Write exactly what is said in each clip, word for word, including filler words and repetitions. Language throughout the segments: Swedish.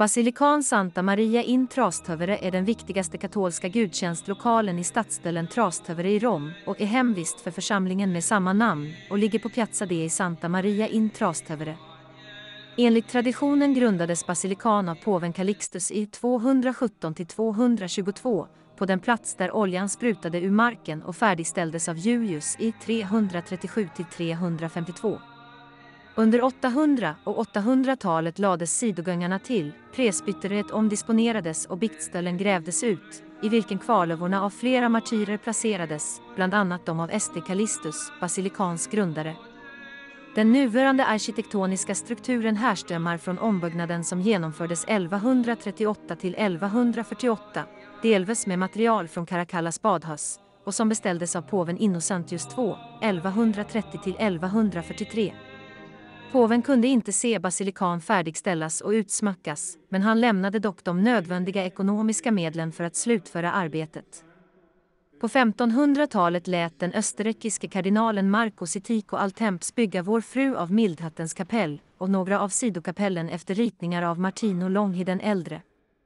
Basilikan Santa Maria in Trastevere är den viktigaste katolska gudstjänstlokalen i stadsdelen Trastevere i Rom och är hemvist för församlingen med samma namn och ligger på Piazza dei Santa Maria in Trastevere. Enligt traditionen grundades basilikan av påven Calixtus i tvåhundrasjutton till tvåhundratjugotvå på den plats där oljan sprutade ur marken och färdigställdes av Julius i trehundratrettiosju till trehundrafemtiotvå. Under åttahundra- och åttahundratalet lades sidogångarna till, presbyteriet omdisponerades och biktställen grävdes ut, i vilken kvarlevorna av flera martyrer placerades, bland annat de av Este Callistus, basilikans grundare. Den nuvarande arkitektoniska strukturen härstammar från ombyggnaden som genomfördes elvahundratrettioåtta till elvahundrafyrtioåtta, delvis med material från Caracallas badhus, och som beställdes av påven Innocentius den andra, elvahundratrettio till elvahundrafyrtiotre. Påven kunde inte se basilikan färdigställas och utsmyckas, men han lämnade dock de nödvändiga ekonomiska medlen för att slutföra arbetet. På femtonhundratalet lät den österrikiske kardinalen Marco Sitico Altemps bygga Vår fru av Mildhattens kapell och några av sidokapellen efter ritningar av Martino Longhi den äldre.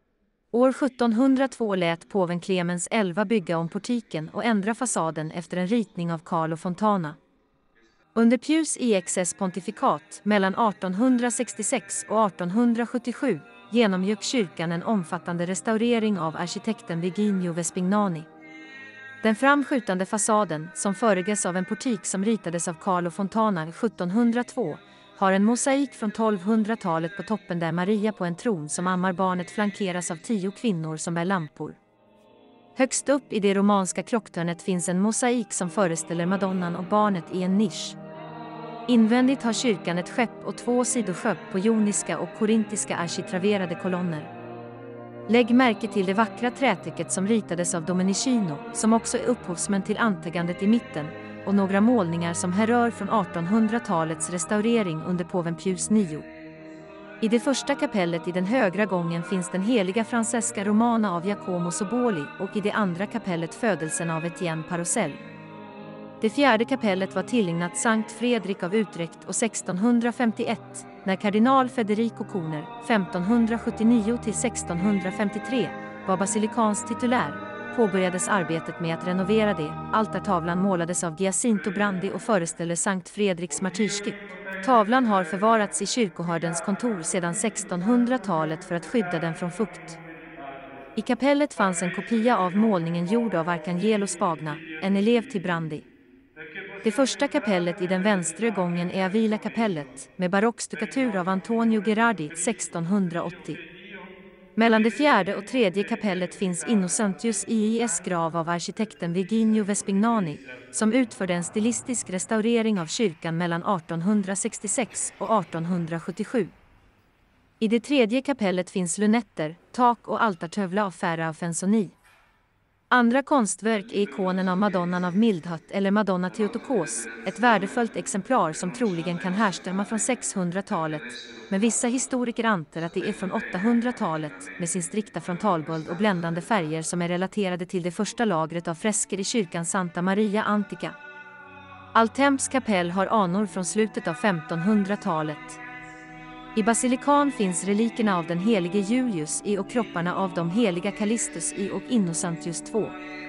År sjuttonhundratvå lät påven Clemens den elfte bygga om portiken och ändra fasaden efter en ritning av Carlo Fontana. Under Pius X:s pontifikat mellan artonhundrasextiosex och artonhundrasjuttiosju genomgick kyrkan en omfattande restaurering av arkitekten Virginio Vespignani. Den framskjutande fasaden, som föregås av en portik som ritades av Carlo Fontana sjuttonhundratvå, har en mosaik från tolvhundratalet på toppen där Maria på en tron som ammar barnet flankeras av tio kvinnor som bär lampor. Högst upp i det romanska klocktornet finns en mosaik som föreställer Madonnan och barnet i en nisch. Invändigt har kyrkan ett skepp och två sidoskepp på joniska och korintiska arkitraverade kolonner. Lägg märke till det vackra trätycket som ritades av Domenichino, som också är upphovsmän till antäggandet i mitten, och några målningar som härrör från artonhundratalets restaurering under påven Pius den nionde. I det första kapellet i den högra gången finns den heliga Francesca Romana av Giacomo Soboli och i det andra kapellet födelsen av Etienne Parocell. Det fjärde kapellet var tillägnat Sankt Fredrik av Utrecht och sextonhundrafemtioett, när kardinal Federico Corner femtonhundrasjuttionio till sextonhundrafemtiotre var basilikans titulär, påbörjades arbetet med att renovera det. Altartavlan målades av Giacinto Brandi och föreställer Sankt Fredriks martyrskip. Tavlan har förvarats i kyrkoherdens kontor sedan sextonhundratalet för att skydda den från fukt. I kapellet fanns en kopia av målningen gjord av Arcangelo Spagna, en elev till Brandi. Det första kapellet i den vänstra gången är Avila-kapellet, med barockstukatur av Antonio Gherardi sextonhundraåttio. Mellan det fjärde och tredje kapellet finns Innocentius I Is grav av arkitekten Virginio Vespignani, som utförde en stilistisk restaurering av kyrkan mellan artonhundrasextiosex och artonhundrasjuttiosju. I det tredje kapellet finns lunetter, tak och altartövla av Ferra av Fensoni. Andra konstverk är ikonen av Madonnan av Mildhatt eller Madonna Theotokos, ett värdefullt exemplar som troligen kan härstamma från sexhundratalet, men vissa historiker antar att det är från åttahundratalet med sin strikta frontalböld och bländande färger som är relaterade till det första lagret av fresker i kyrkan Santa Maria Antica. Altemps kapell har anor från slutet av femtonhundratalet. I basilikan finns relikerna av den helige Julius I och kropparna av de heliga Callistus I och Innocentius den andra.